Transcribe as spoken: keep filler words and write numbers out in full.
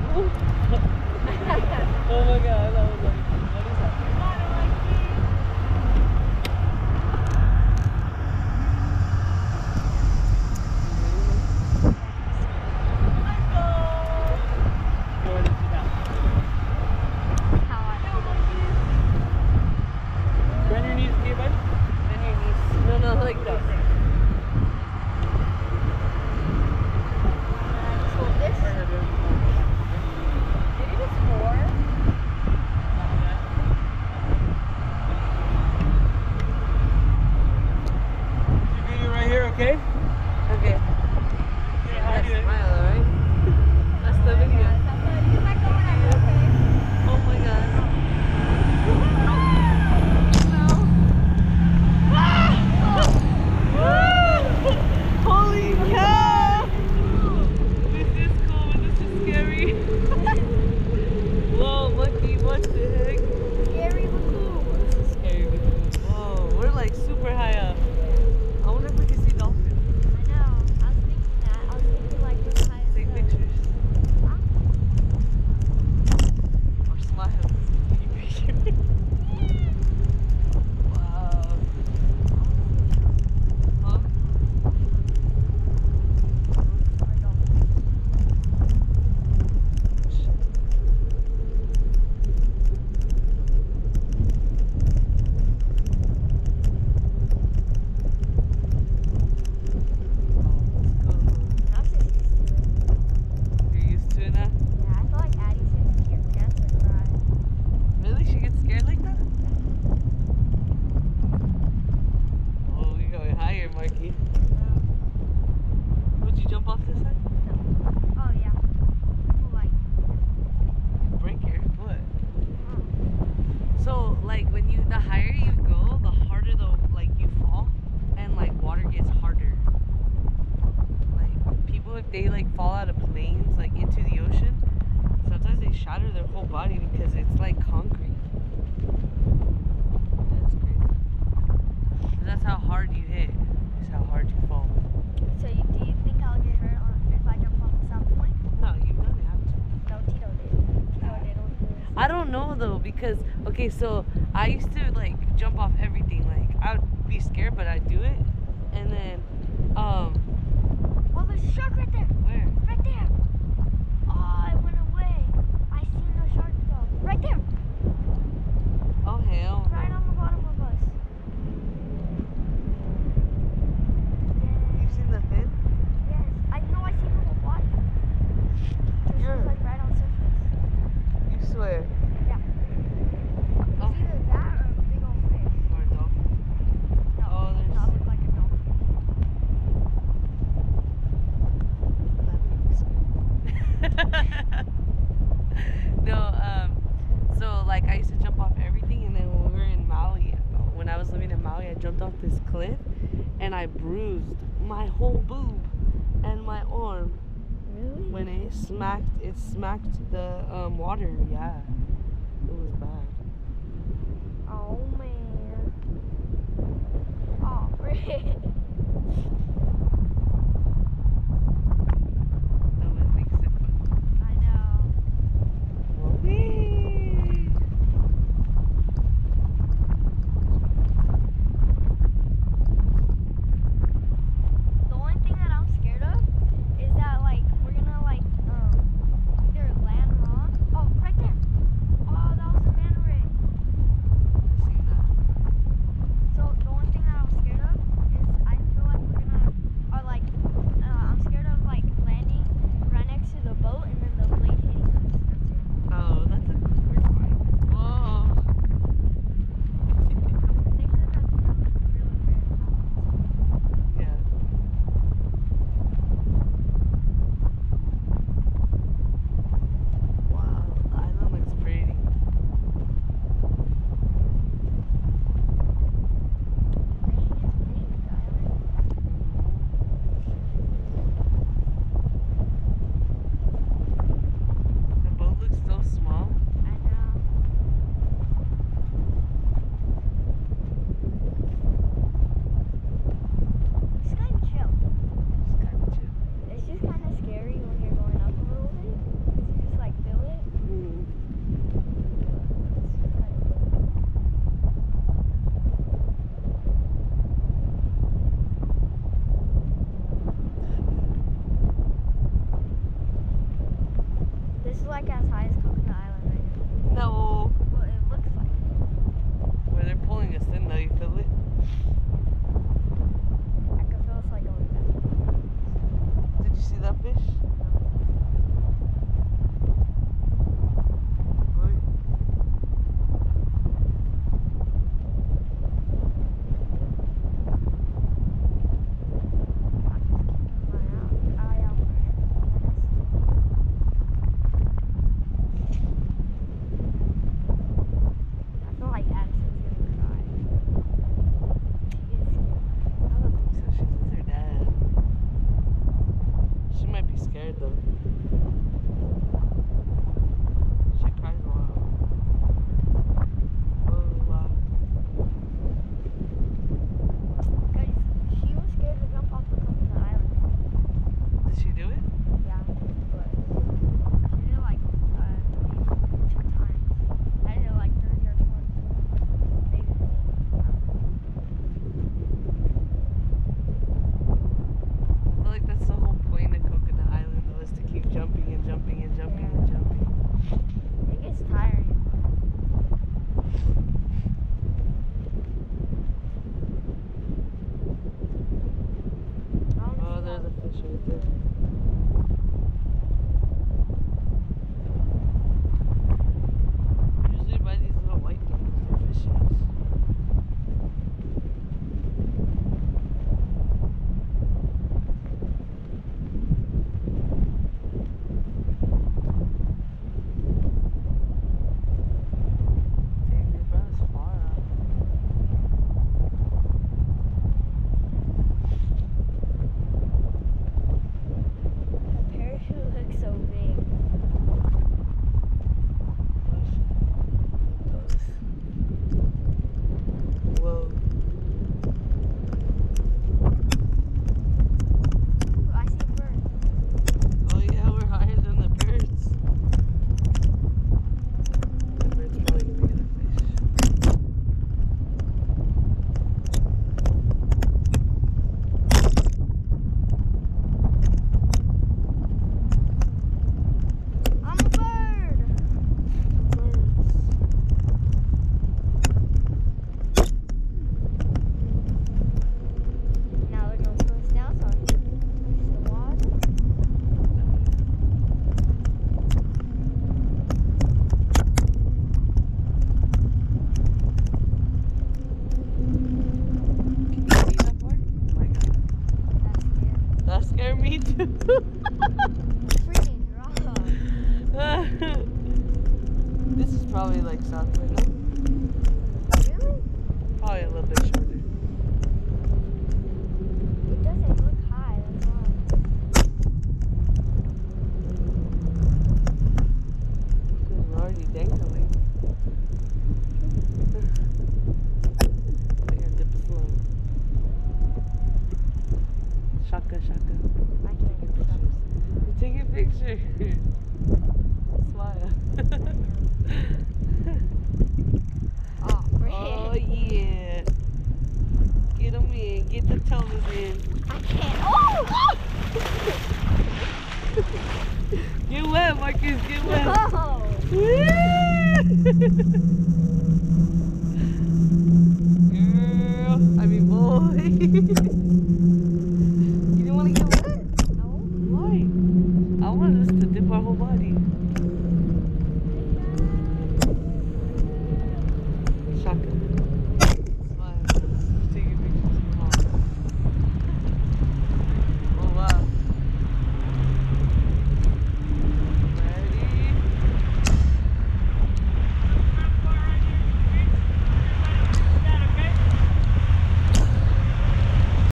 Oh my god, I was like, what is that? Bend your knees, okay, bud? Bend your knees. No, no, like this. Okay? Okay. Yeah, smile, alright? That's the video. Oh my god. No. Holy cow! This is cool, this is scary. Whoa, monkey, what the heck? Scary Lagoon. This is scary. Whoa, we're like super high up. I wonder if we can see dolphins. I know. I was thinking that. I was thinking like this high as Take the- pictures. Huh? Or smile. Wow. Huh? You're used to it now? Yeah, I feel like Addie's gonna hear Panther cry. Really? She gets scared like that? Oh, you're going higher, Marky. Would you jump off this side? Oh yeah. Like, Break your foot. oh. So, like, when you, the higher you go, the harder the, like, you fall, and, like, water gets harder. Like, people, if they, like, fall out of planes, like, into the ocean, sometimes they shatter their whole body because it's, like, concrete. That's crazy. 'Cause that's how hard you hit. Is how hard you fall. So you, do you think I'll get hurt on, if I jump off the South Point? No, you don't have to. No, Tito did. Tito did. It was- I don't know though, because okay, so I used to like jump off everything. Like I would be scared, but I'd do it, and then um, Oh, there's a shark right there. where? Right there. Oh, it went away. I seen the shark though. Right there. Oh hell. no. Right on the bottom of us. You've seen the fin? Yes. I know I seen the whole body. This You're- was like right on surface. You swear? Yeah. Oh. It's either that or a big old fish. Or a dolphin? No, Oh, it there's- does not look like a dolphin. No, um, so like I used to jump off everything, and then when we were in Maui, when I was living in Maui, I jumped off this cliff, and I bruised my whole boob and my arm Really? when it smacked. It smacked the um, water. Yeah, it was bad. Oh man. Oh, Rick. That one makes it fun. I know. Whee! The only thing that I'm scared of is that like we're gonna like um either land wrong. Oh, right there. Oh, that was a manta ray. I've seen that. So the only thing that I'm scared of is I feel like we're gonna This is like as high as Coconut Island right now. No. Well, it looks like it. Where they're pulling us in though, you feel it? I can feel it's like going back. Did you see that fish? Really? I'm just keeping my out- eye out for it. I feel like Addison's gonna cry. She is scared. I don't think so. She's with her dad. She might be scared though. She cries a lot. Really loud. Guys, she was scared to jump off of Coconut Island. Did she do it? Yeah, but she did it like uh, maybe two times. I did it like thirty or twenty. Maybe. I feel like that's the whole point of Coconut Island though, is to keep jumping and jumping and jumping and jumping. It gets tiring. I wanna Oh, see there's how- a fish right there. Usually by these little white things, they're fishes. Dang, they brought us far out. The parachute looks so big. Whoa. Ooh, I see a bird. Oh yeah, we're higher than the birds. The bird's probably gonna get a fish. I'm a bird. Birds. Now they're gonna pull us down, so I can reach the water. Can you see that part? Oh my god. That's scary. That scared me too. Freaking rock. This is probably like South Point, no? Really? Probably a little bit shorter. It doesn't look high, that's why. Because we're already dangling. They're gonna dip us low. Shaka, shaka. I can't Taking do pictures. something. You're taking a picture. Smile. Oh, Oh yeah. Get them in. Get the toes in. I can't. Oh! Get wet, Marcus. Get wet. Oh! Woo!